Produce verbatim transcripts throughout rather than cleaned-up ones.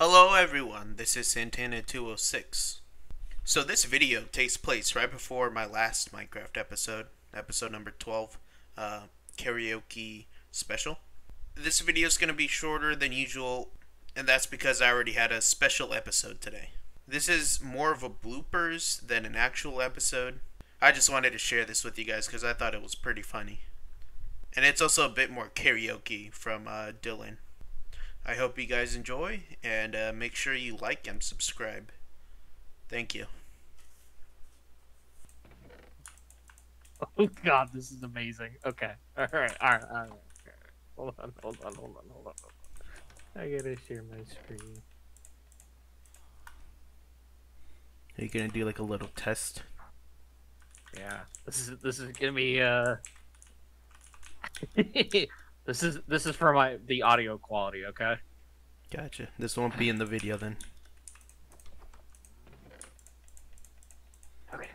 Hello everyone, this is Santana two oh six. So this video takes place right before my last Minecraft episode, episode number twelve, uh, karaoke special. This video is going to be shorter than usual, and that's because I already had a special episode today. This is more of a bloopers than an actual episode. I just wanted to share this with you guys because I thought it was pretty funny. And it's also a bit more karaoke from uh, Dylan. I hope you guys enjoy, and uh, make sure you like and subscribe. Thank you. Oh god, this is amazing. Okay. Alright, alright, alright. Alright. Hold on, hold on, hold on, hold on. I gotta share my screen. Are you gonna do like a little test? Yeah. This is this is gonna be uh This is this is for my the audio quality, okay? Gotcha. This won't be in the video then. Okay.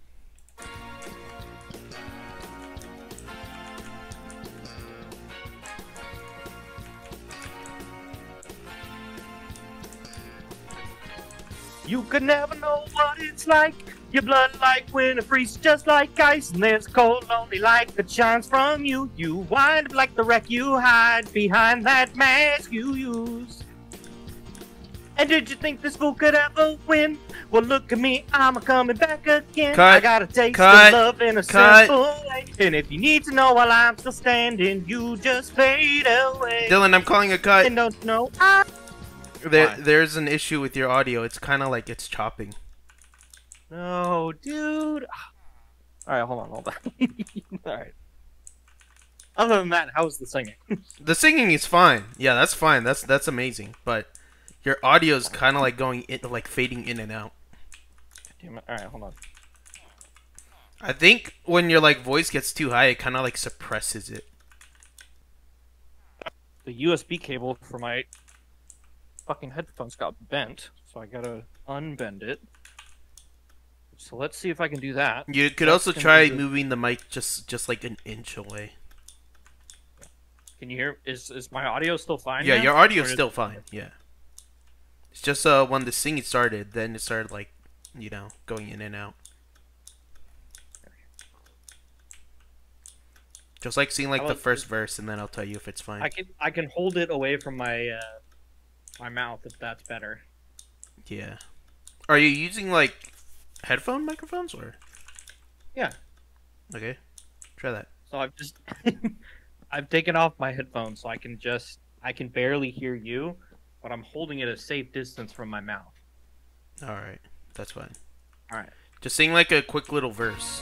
You could never know what it's like. Your blood like when it freezes just like ice. And there's a cold, lonely light that shines from you. You wind up like the wreck you hide behind that mask you use. And did you think this fool could ever win? Well, look at me, I'm a coming back again. Cut. I got a taste Cut. of love in a Cut. simple way. And if you need to know while I'm still standing, you just fade away. Dylan, I'm calling a cut. And don't you know I... There, Why? there's an issue with your audio. It's kind of like it's chopping. No, dude. Alright, hold on, hold on. Alright. Other than that, how's the singing? The singing is fine. Yeah, that's fine. That's that's amazing. But your audio is kind of like going in, like fading in and out. Damn it. Alright, hold on. I think when your like voice gets too high, it kind of like suppresses it. The U S B cable for my fucking headphones got bent, so I gotta unbend it. So let's see if I can do that. You could That's also gonna try be the- moving the mic just just like an inch away. Can you hear? Is is my audio still fine? Yeah, now? your audio's Or is- still fine. Yeah. It's just uh when the singing started, then it started like, you know, going in and out. Just like seeing like How the about- first verse, and then I'll tell you if it's fine. I can I can hold it away from my uh, my mouth if that's better. Yeah. Are you using like headphone microphones or? Yeah. Okay. Try that. So I've just I've taken off my headphones so I can just I can barely hear you, but I'm holding it a safe distance from my mouth. All right. That's fine. All right. Just sing like a quick little verse.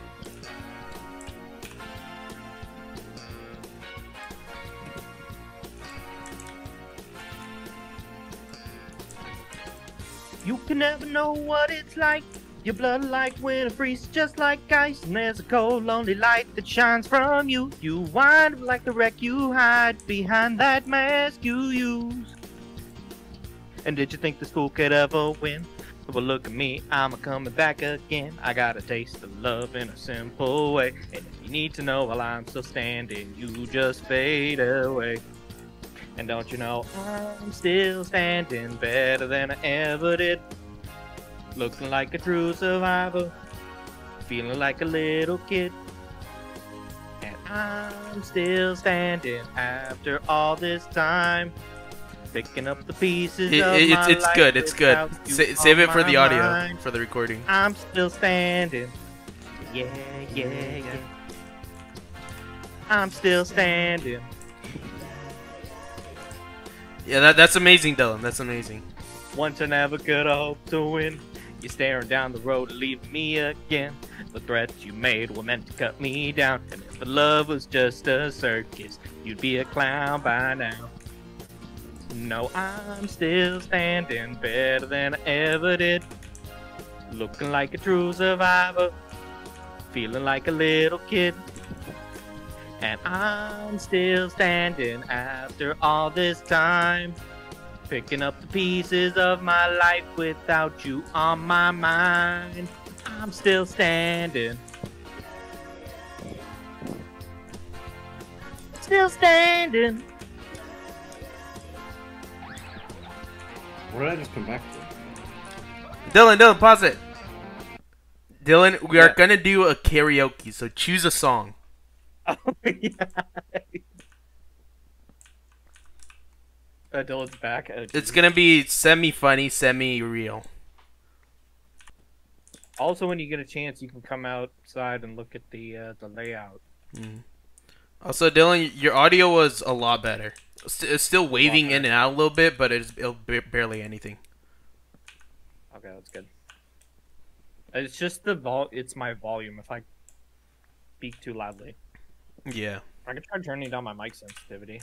You can never know what it's like. Your blood like when it freezes just like ice. And there's a cold, lonely light that shines from you. You wind up like the wreck you hide behind that mask you use. And did you think this fool could ever win? Well, look at me, I'm a coming back again. I got a taste of love in a simple way. And if you need to know while I'm still standing, you just fade away. And don't you know, I'm still standing better than I ever did. Looking like a true survivor, feeling like a little kid. And I'm still standing after all this time. Picking up the pieces It, of it- my it's it's life good. It's good. without you Sa- save on it for my the audio, mind. for the recording. I'm still standing. Yeah, yeah, yeah. I'm still standing. Yeah, that that's amazing, Dylan. That's amazing. Once I never could have hoped to win. You're staring down the road, leaving me again. The threats you made were meant to cut me down. And if the love was just a circus, you'd be a clown by now. No, I'm still standing better than I ever did. Looking like a true survivor, feeling like a little kid. And I'm still standing after all this time. Picking up the pieces of my life without you on my mind. I'm still standing. Still standing. What did I just come back to? Dylan, Dylan, pause it. Dylan, we are Yeah. gonna do a karaoke, so choose a song. Oh, yeah. Uh, Dylan's back. Oh, It's geez. gonna be semi-funny, semi-real. Also, when you get a chance, you can come outside and look at the uh, the layout. Mm. Also, Dylan, your audio was a lot better. It's it's still waving in better. and out a little bit, but it's it'll ba- barely anything. Okay, that's good. It's just the vol. It's my volume. If I speak too loudly, Yeah. I can try turning down my mic sensitivity.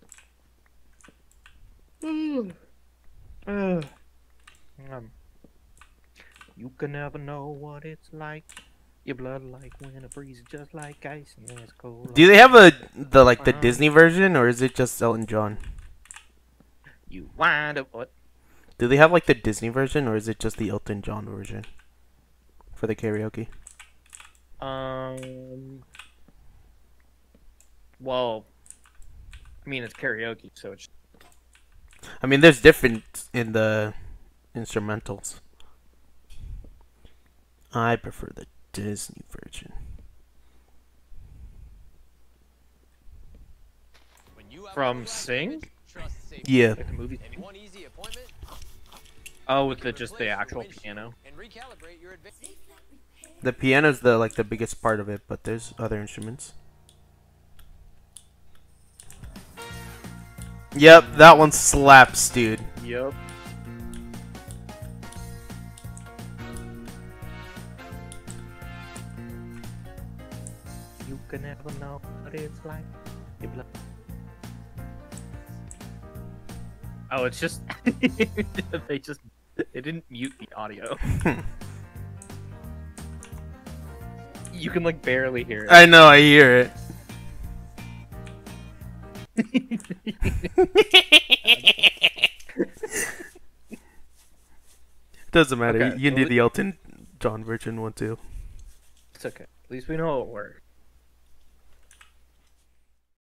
Mm. Uh, um, you can never know what it's like. Your blood like when it freezes just like ice and then it's cold. Do they have a the like the Uh-huh. Disney version, or is it just Elton John? You wind up what? Do they have like the Disney version, or is it just the Elton John version for the karaoke? Um. Well, I mean it's karaoke, so it's I mean, there's different in the instrumentals. I prefer the Disney version. from Sing, Yeah. like the movie. Oh, with the just the actual piano. The piano's the like the biggest part of it, but there's other instruments. Yep, that one slaps, dude. Yep. You can never know what it's like. You blo- Oh, it's just they just they didn't mute the audio. You can like barely hear it. I know, I hear it. Doesn't matter. Okay, you can so do we- the Elton John version one too. It's okay. At least we know it worked.